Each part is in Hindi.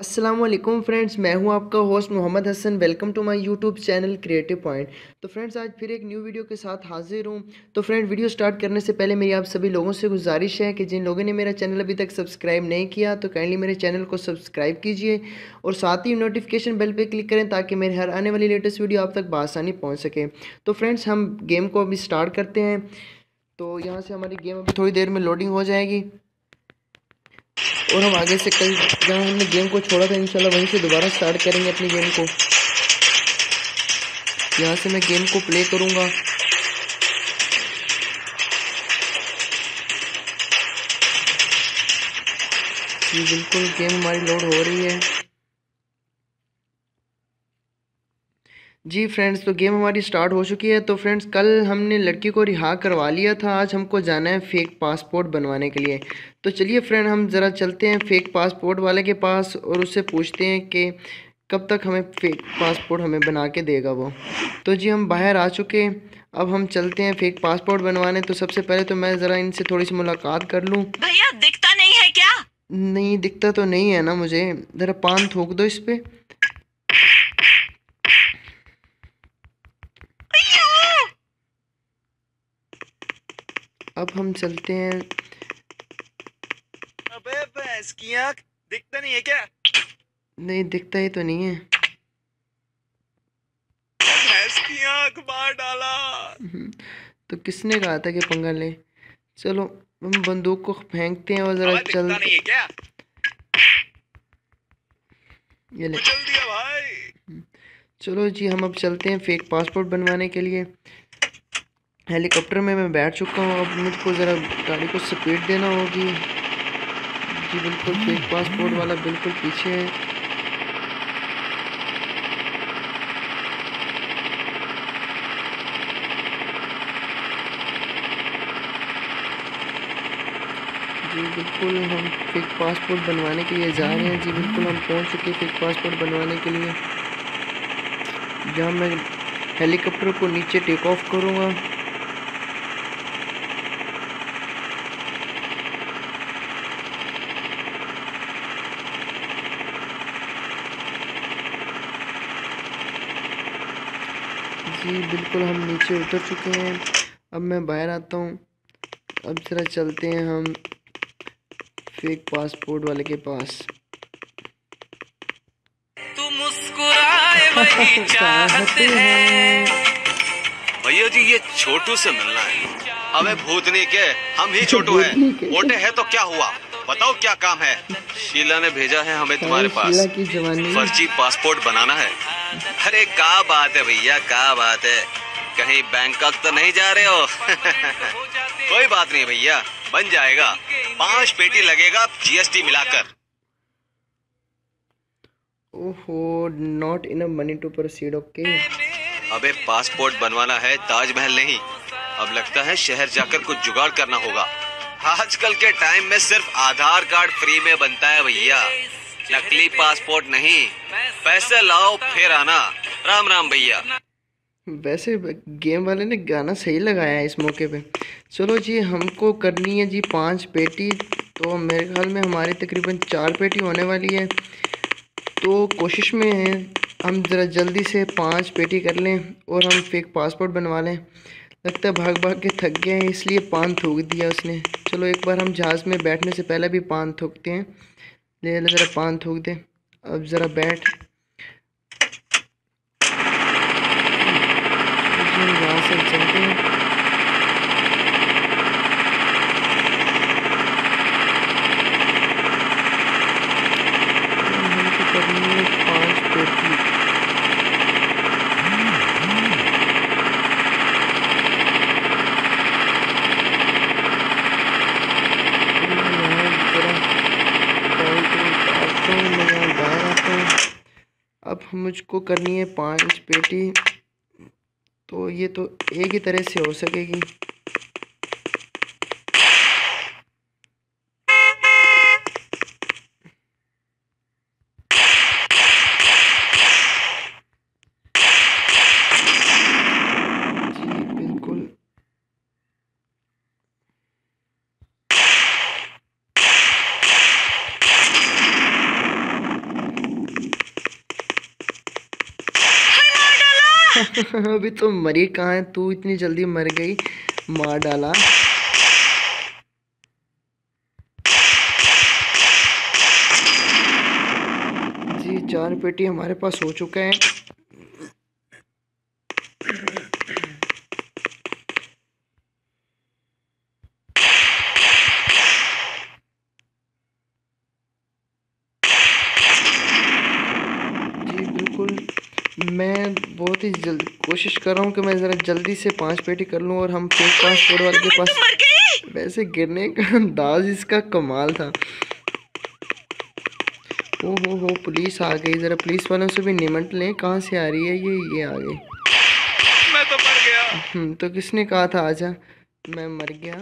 अस्सलामुअलैकुम फ्रेंड्स, मैं हूं आपका host Mohammad Hasan. Welcome to my YouTube channel creative point. तो फ्रेंड्स, आज फिर एक न्यू वीडियो के साथ हाजिर हूं। तो फ्रेंड, वीडियो स्टार्ट करने से पहले मेरी आप सभी लोगों से गुजारिश है कि जिन लोगों ने मेरा चैनल अभी तक सब्सक्राइब नहीं किया तो काइंडली मेरे चैनल को सब्सक्राइब कीजिए और साथ ही नोटिफिकेशन बेल पर क्लिक करें ताकि मेरे हर आने वाली लेटेस्ट वीडियो आप तक बआसानी पहुँच सके। तो फ्रेंड्स, हम गेम को अभी स्टार्ट करते हैं। तो यहाँ से हमारी गेम अभी थोड़ी देर में लोडिंग हो जाएगी और हम आगे से कल जहाँ हमने गेम को छोड़ा था इंशाल्लाह वहीं से दोबारा स्टार्ट करेंगे अपनी गेम को। यहाँ से मैं गेम को प्ले करूँगा। जी बिल्कुल, गेम हमारी लोड हो रही है। जी फ्रेंड्स, तो गेम हमारी स्टार्ट हो चुकी है। तो फ्रेंड्स, कल हमने लड़की को रिहा करवा लिया था, आज हमको जाना है फेक पासपोर्ट बनवाने के लिए। तो चलिए फ्रेंड, हम ज़रा चलते हैं फेक पासपोर्ट वाले के पास और उससे पूछते हैं कि कब तक हमें फेक पासपोर्ट हमें बना के देगा वो। तो जी हम बाहर आ चुके, अब हम चलते हैं फेक पासपोर्ट बनवाने। तो सबसे पहले तो मैं ज़रा इनसे थोड़ी सी मुलाकात कर लूँ। भैया दिखता नहीं है क्या? नहीं दिखता तो नहीं है ना मुझे, ज़रा पान थूक दो इस पे। अब हम चलते हैं। अबे भैंस की आंख, दिखता नहीं है क्या? नहीं दिखता ही तो नहीं है। भैंस की आंख मार डाला। तो किसने कहा था कि पंगा ले। चलो हम बंदूक को फेंकते हैं और जरा अबे चल। दिखता नहीं है क्या? ये ले। कुचल दिया भाई। चलो जी, हम अब चलते हैं फेक पासपोर्ट बनवाने के लिए। हेलीकॉप्टर में मैं बैठ चुका हूँ, अब मुझको ज़रा गाड़ी को स्पीड देना होगी। जी बिल्कुल, फेक पासपोर्ट वाला बिल्कुल पीछे है। जी बिल्कुल, हम फेक पासपोर्ट बनवाने के लिए जा रहे हैं। जी बिल्कुल, हम पहुंच चुके हैं फेक पासपोर्ट बनवाने के लिए, जहां मैं हेलीकॉप्टर को नीचे टेक ऑफ करूंगा। जी बिल्कुल, हम नीचे उतर चुके हैं। अब मैं बाहर आता हूँ। अब ज़रा चलते हैं हम फेक पासपोर्ट वाले के पास। तू मुस्कुराए वही चाहत है। भैया जी, ये छोटू से मिलना है। अबे भूतनी के, हम ही छोटू हैं। भूतनी के। मोटे हैं तो क्या हुआ, बताओ क्या काम है? शीला ने भेजा है हमें तुम्हारे पास। शीला की जवानी। फर्जी पासपोर्ट बनाना है। अरे क्या बात है भैया, क्या बात है? कहीं बैंकॉक तो नहीं जा रहे हो? कोई बात नहीं भैया, बन जाएगा। 5 पेटी लगेगा जीएसटी मिलाकर। ओहो, not enough money to proceed. Okay. अबे पासपोर्ट बनवाना है, ताजमहल नहीं। अब लगता है शहर जाकर कुछ जुगाड़ करना होगा। आजकल के टाइम में सिर्फ आधार कार्ड फ्री में बनता है भैया, नकली पासपोर्ट नहीं। पैसे लाओ फिर आना। राम राम भैया। वैसे गेम वाले ने गाना सही लगाया है इस मौके पे। चलो जी, हमको करनी है जी 5 पेटी। तो मेरे ख्याल में हमारी तकरीबन 4 पेटी होने वाली है। तो कोशिश में है हम ज़रा जल्दी से 5 पेटी कर लें और हम फेक पासपोर्ट बनवा लें। लगता है भाग भाग के थक गए हैं इसलिए पान थूक दिया उसने। चलो एक बार हम जहाज़ में बैठने से पहले भी पान थूकते हैं। ले ले ज़रा पान थूक दे। अब ज़रा बैठ। चलो जी, हम यहाँ से चलते हैं। और हमको करनी है 5 पेटी। अब मुझको करनी है 5 पेटी। तो ये तो एक ही तरह से हो सकेगी। जी बिल्कुल। अभी तो मरी कहाँ है तू, इतनी जल्दी मर गई, मार डाला। जी 4 पेटी हमारे पास हो चुका है। जी बिल्कुल, मैं बहुत ही जल्द कोशिश कर रहा हूँ कि मैं ज़रा जल्दी से 5 पेटी कर लूँ और हम फिर पासपोर्ट वाले के पास। मर गई। वैसे गिरने का अंदाज इसका कमाल था। हो पुलिस आ गई, ज़रा पुलिस वालों से भी निमंट लें, कहाँ से आ रही है ये आ गई। मैं तो मर गया। तो किसने कहा था आजा, मैं मर गया।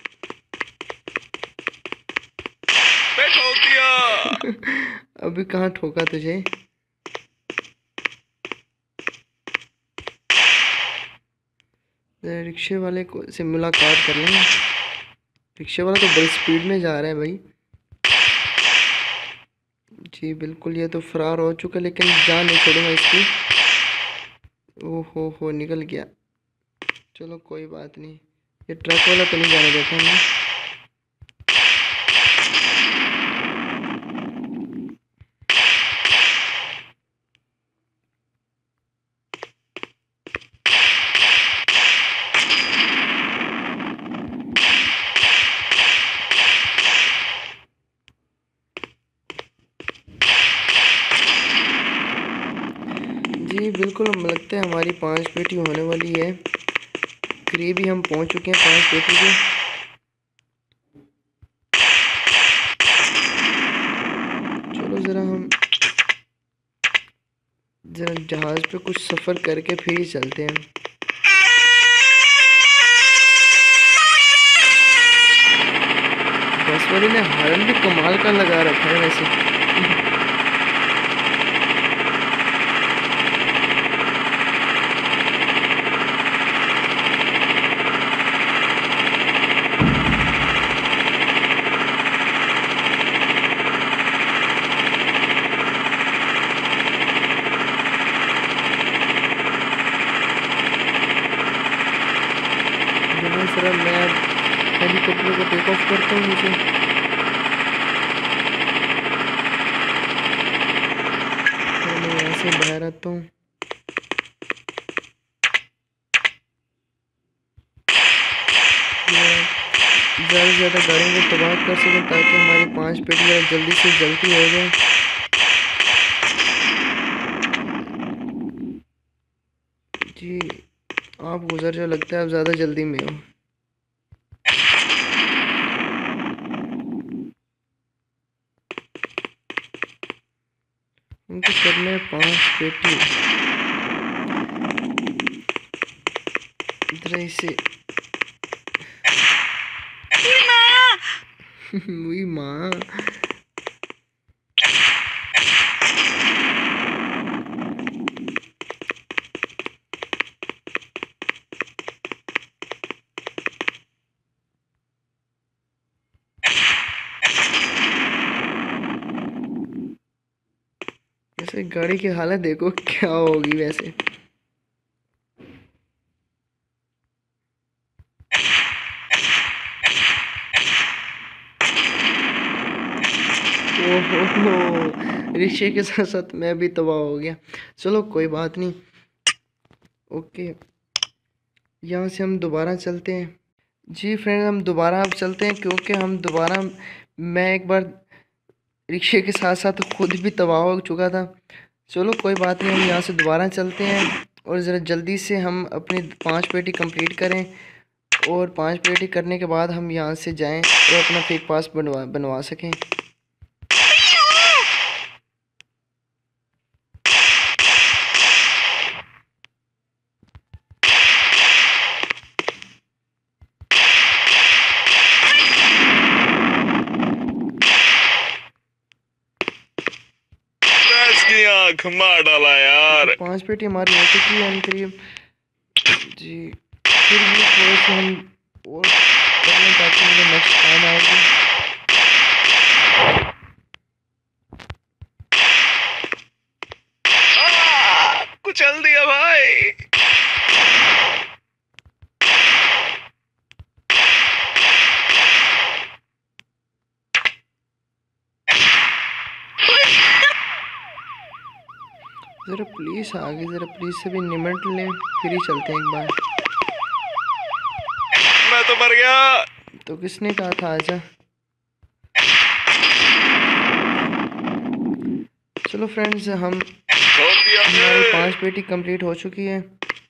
मैं ठोक दिया। अभी कहाँ ठोका तुझे। रिक्शे वाले को से मुलाकात कर लें। रिक्शे वाला तो बड़ी स्पीड में जा रहा है भाई। जी बिल्कुल, ये तो फरार हो चुका, लेकिन जान नहीं छोड़ूंगा इसकी। हो निकल गया। चलो कोई बात नहीं, ये ट्रक वाला तो नहीं जाने देता हमें। जी बिल्कुल, हम लगता है हमारी 5 पेटी होने वाली है। करीब ही हम पहुंच चुके हैं 5 पेटी के। चलो ज़रा जहाज़ पे कुछ सफ़र करके फिर ही चलते हैं। बस वाले ने हॉर्न भी कमाल का लगा रखा है वैसे। जरा मैं हेलीकॉप्टर को टेक ऑफ करता हूँ नीचे। मैं यहाँ से बाहर आता हूँ। ज़्यादा से ज़्यादा गाड़ियों को तबाह कर सकें ताकि हमारी 5 पेटियाँ जल्दी से जल्दी हो जाए। जी आप गुजर जो, लगता है आप ज़्यादा जल्दी में हो। उनको करने हैं 5 पेटी। इधर इसे वही माँ। वैसे गाड़ी की हालत देखो क्या होगी वैसे। ओहो, रिक्शे के साथ साथ मैं भी तबाह हो गया। चलो कोई बात नहीं। ओके, यहाँ से हम दोबारा चलते हैं। जी फ्रेंड, हम दोबारा अब चलते हैं क्योंकि हम दोबारा, मैं एक बार रिक्शे के साथ साथ खुद भी तबाह हो चुका था। चलो कोई बात नहीं, हम यहाँ से दोबारा चलते हैं और ज़रा जल्दी से हम अपनी 5 पेटी कंप्लीट करें और 5 पेटी करने के बाद हम यहाँ से जाएं और अपना फेक पास बनवा सकें। आँख मार डाला यार। 5 पेटी हमारी हो चुकी है करीब। जी फिर भी थोड़े से हम और कर लें ताकि मुझे नेक्स्ट काम आएगी। कुचल दिया भाई। ज़रा पुलिस आ गई, ज़रा पुलिस से भी निमट लें फिर ही चलते हैं एक बार। मैं तो मर गया। तो किसने कहा था आजा। चलो फ्रेंड्स, हमारी 5 पेटी कंप्लीट हो चुकी है।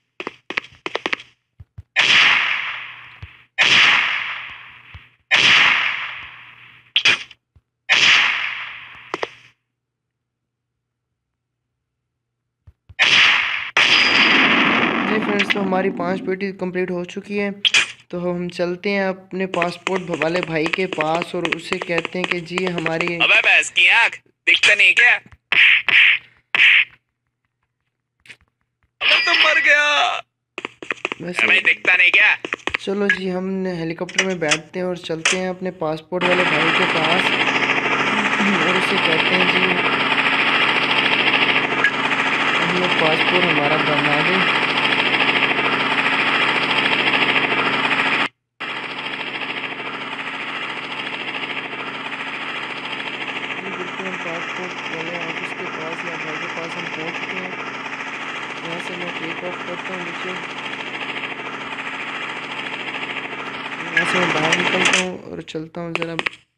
जी फ्रेंड्स, तो हमारी 5 पेटी कंप्लीट हो चुकी है। तो हम चलते हैं अपने पासपोर्ट वाले भाई के पास और उससे कहते हैं कि जी हमारी। अबे भैंस की आँख, दिखता नहीं क्या? मैं तो मर गया। वैसे दिखता नहीं क्या? चलो जी, हम हेलीकॉप्टर में बैठते हैं और चलते हैं अपने पासपोर्ट वाले भाई के पास और उससे कहते हैं जी हमें पासपोर्ट हमारा बना दें। बिल्कुल, हम पासपोर्ट वाले ऑफिस के पास या भाई के पास हम पहुंच चुके हैं। यहाँ से मैं टेक ऑफ करता हूँ नीचे, यहाँ से मैं बाहर निकलता हूँ और चलता हूँ ज़रा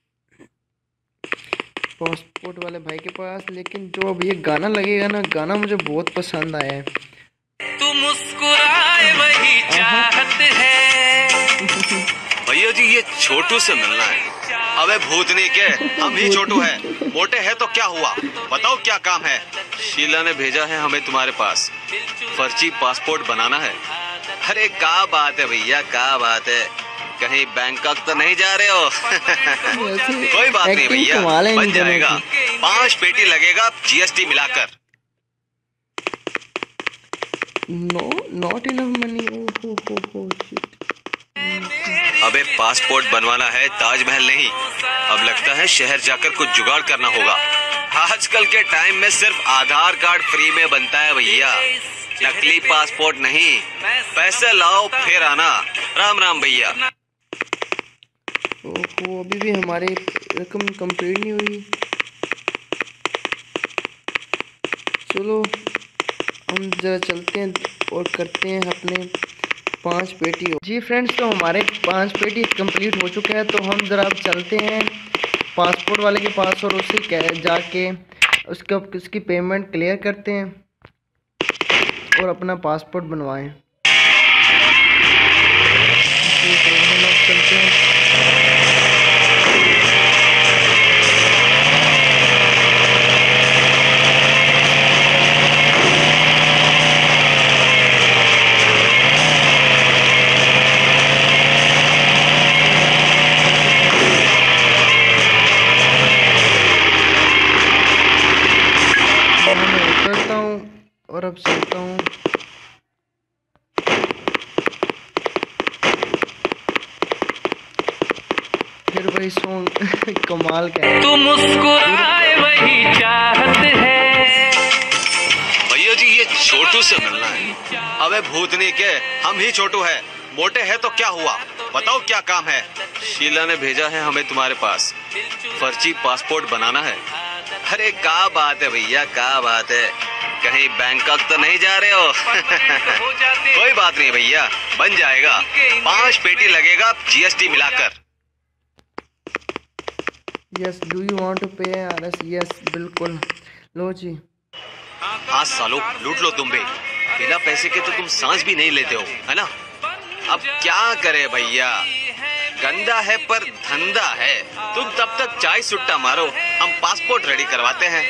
पासपोर्ट वाले भाई के पास। लेकिन जो अब ये गाना लगेगा ना, गाना मुझे बहुत पसंद आया है। तू मुस्कुराए वही चाहत है। भैया जी ये छोटू से मिलना है। अबे भूतनी के, हम ही छोटू हैं। मोटे हैं तो क्या हुआ, बताओ क्या काम है। शीला ने भेजा है हमें तुम्हारे पास, फर्जी पासपोर्ट बनाना है। अरे क्या बात है भैया, क्या बात है, कहीं बैंकॉक तो नहीं जा रहे हो? कोई बात नहीं भैया, बन जाएगा। 5 पेटी लगेगा GST मिलाकर। No, not enough money. Oh shit. अबे पासपोर्ट बनवाना है, ताजमहल नहीं। अब लगता है शहर जाकर कुछ जुगाड़ करना होगा। आजकल के टाइम में सिर्फ आधार कार्ड फ्री में बनता है भैया, नकली पासपोर्ट नहीं। पैसे लाओ फिर आना। राम राम भैया। ओहो, अभी भी हमारी रकम कंप्लीट नहीं हुई। चलो हम ज़रा चलते हैं और करते हैं अपने 5 पेटी। जी फ्रेंड्स, तो हमारे 5 पेटी कंप्लीट हो चुके हैं। तो हम ज़रा अब चलते हैं पासपोर्ट वाले के पास और उससे जाके उसकी पेमेंट क्लियर करते हैं और अपना पासपोर्ट बनवाएं। हम अब चलते हैं। और अब चलता हूँ। फिर वही सॉन्ग कमाल का है। तू मुस्कुराए वही चाहत है। भैया जी ये छोटू से मिलना है। अबे भूतनी के, हम ही छोटू हैं। मोटे हैं तो क्या हुआ, बताओ क्या काम है। शीला ने भेजा है हमें तुम्हारे पास, फर्जी पासपोर्ट बनाना है। अरे क्या बात है भैया, क्या बात है, कहीं बैंकॉक तो नहीं जा रहे हो? कोई बात नहीं भैया, बन जाएगा। 5 पेटी लगेगा GST मिलाकर। Yes, do you want to pay RS? Yes बिल्कुल, लो जी। हाँ सालो, लूट लो तुम भी। बिना पैसे के तो तुम सांस भी नहीं लेते हो, है ना। अब क्या करे भैया, गंदा है पर धंधा है। तुम तब तक चाय सुट्टा मारो, हम पासपोर्ट रेडी करवाते हैं।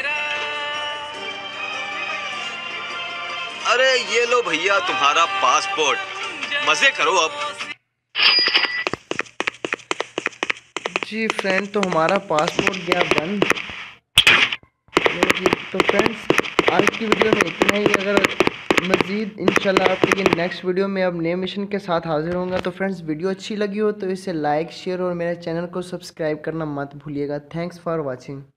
अरे ये लो भैया तुम्हारा पासपोर्ट, मजे करो अब। जी फ्रेंड, तो हमारा पासपोर्ट गया बंद। तो फ्रेंड्स, आज की वीडियो में इतना ही। अगर मज़ीद इंशाल्लाह आपके नेक्स्ट वीडियो में अब नए मिशन के साथ हाजिर होंगे। तो फ्रेंड्स, वीडियो अच्छी लगी हो तो इसे लाइक, शेयर और मेरे चैनल को सब्सक्राइब करना मत भूलिएगा। Thanks for watching.